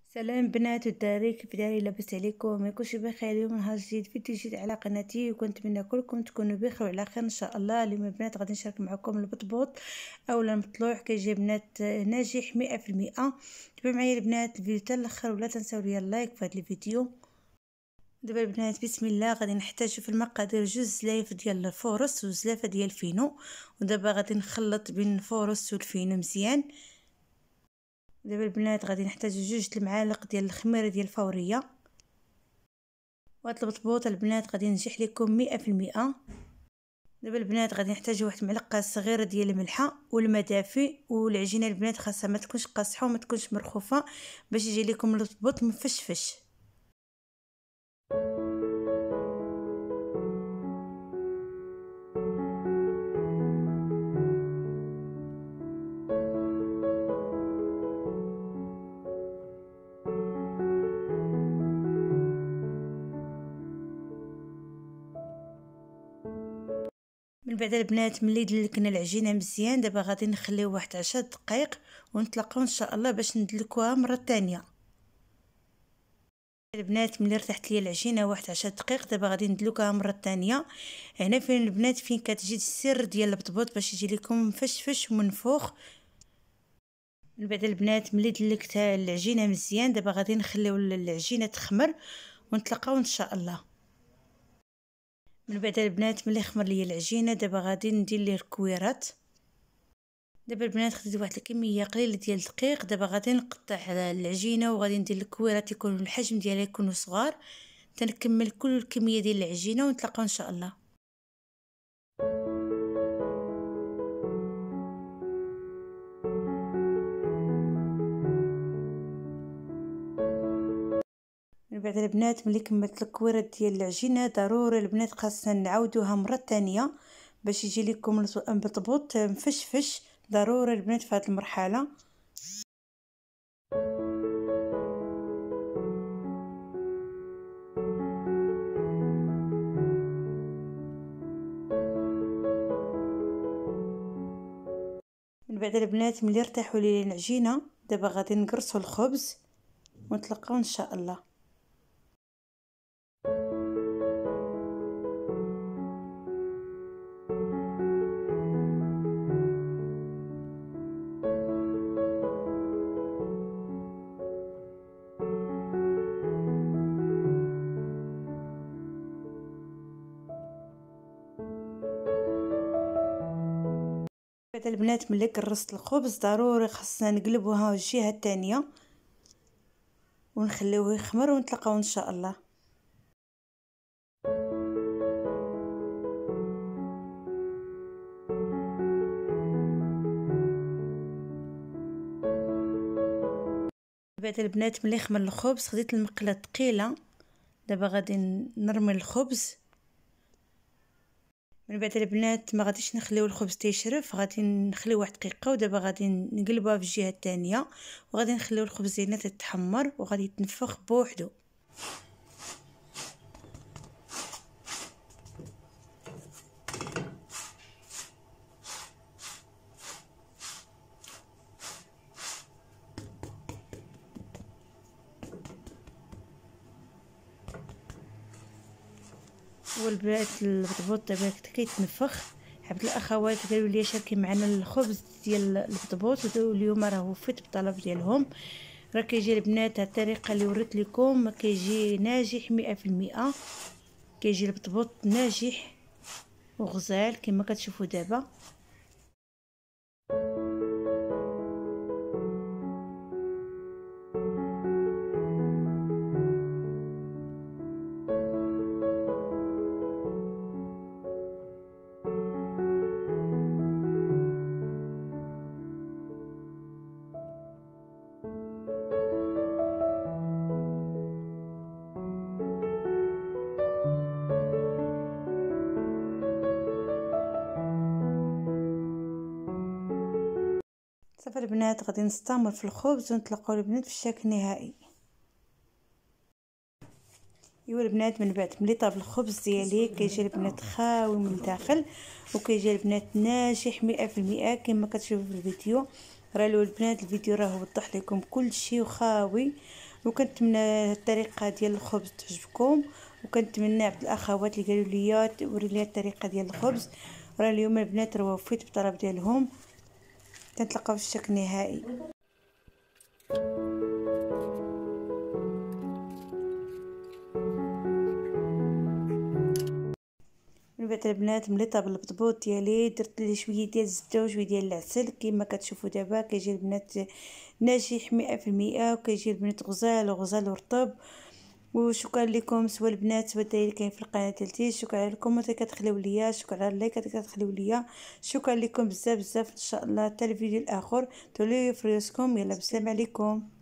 سلام بنات والدراري، كيف دايرين؟ لاباس عليكم؟ يكونش بخير. اليوم نهار جديد، فيديو جديد على قناتي، وكنتمنى كلكم تكونوا بخير وعلى خير ان شاء الله. اليوم البنات غادي نشارك معكم البطبوط اولا المطلوع كيجي بنات ناجح 100%. تبعوا معايا البنات الفيديو حتى الاخر، ولا تنساو ليا اللايك في هذا الفيديو. دابا البنات بسم الله غادي نحتاجو في المقادير 2 زلايف ديال الفورص و زلافه ديال الفينو. ودابا غادي نخلط بين الفورص والفينو مزيان. دابا البنات غادي نحتاج 2 المعالق ديال الخميره ديال الفوريه. وهاد البطبوط البنات غادي ينجح لكم 100%. دابا البنات غادي نحتاج واحد المعلقه صغيره ديال الملحه والماء دافي، والعجينه البنات خاصها ما تكونش قاصحه وما تكونش مرخوفه باش يجي لكم البطبوط مفشفش. من بعد البنات ملي دلكنا العجينه مزيان، دابا غادي نخليو واحد 10 دقائق ونتلاقاو ان شاء الله باش ندلكوها مره ثانيه. البنات ملي ارتاحت لي العجينه واحد 10 دقائق، دابا غادي ندلكوها مره ثانيه. هنا فين البنات فين كتجي السر ديال البطبوط باش يجي لكم مفشفش ومنفوخ. من بعد البنات ملي دلكت العجينه مزيان، دابا غادي نخليو العجينه تخمر ونتلاقاو ان شاء الله. من بعد البنات ملي خمر لي العجينه، دابا غادي ندير ليه الكويرات. دابا البنات خديت واحد الكميه قليله ديال الدقيق. دابا غادي نقطع العجينه وغادي ندير الكويرات يكونوا الحجم ديالها يكونوا صغار، تنكمل كل الكميه ديال العجينه ونتلاقاو ان شاء الله. من بعد البنات ملي كملت الكويرات ديال العجينه، ضروري البنات خاصنا نعاودوها مره ثانيه باش يجي لكم البطبوط مفشفش. ضروري البنات في هذه المرحله. من بعد البنات ملي ارتاحوا لي العجينه، دابا غادي نقرصوا الخبز ونتلاقاو ان شاء الله. بعد البنات ملي كرست الخبز، ضروري خاصنا نقلبوها الجهه الثانيه ونخليوه يخمر ونتلاقاو ان شاء الله. بعد البنات ملي خمر الخبز خديت المقله ثقيله. دابا غادي نرمي الخبز. من بعد البنات ما غاديش نخليو الخبز تيشرف، غادي نخليو واحد دقيقه. ودابا غادي نقلبوها في الجهه الثانيه وغادي نخليو الخبز ديالنا تتحمر وغادي يتنفخ بوحدو. والبنات البطبوط دابا كيتنفخ. حبت الاخوات قالوا لي شاركي معنا الخبز ديال البطبوط، وداو اليوم راه وفيت بالطلب ديالهم. راه كيجي البنات هاد الطريقه اللي وريت لكم كيجي ناجح 100%. كيجي البطبوط ناجح وغزال كما كتشوفوا دابا. صافي البنات غادي نستمر في الخبز ونتلاقاو البنات في الشكل النهائي. ايوا البنات من بعد ملي طاب الخبز ديالي كيجي البنات خاوي من الداخل وكيجي البنات ناجح 100% كما كتشوفوا في الفيديو. رالو البنات الفيديو راه وضح لكم كل شيء وخاوي، وكنتمنى الطريقه ديال الخبز تعجبكم، وكنتمنى عبد الاخوات اللي قالوا لي وري لي الطريقه ديال الخبز. راه اليوم البنات راه وفيت بالطلب ديالهم. كنتلاقاو في الشكل النهائي. من بعد البنات مليطه بالبطبوط ديالي، درت لي شويه ديال الزبده وشويه ديال العسل كما كتشوفوا دابا. كيجي البنات ناجح 100%، وكيجي البنات غزال وغزال ورطب. وشكرا لكم سوا البنات سوا الدراري كاين في القناه ديالتي. شكرا على الكومنت اللي كتخليو ليا، شكرا على اللايكات اللي كتخليو ليا، شكرا لكم بزاف بزاف. ان شاء الله حتى الفيديو الاخر توليو في راسكم. يلا بسلام عليكم.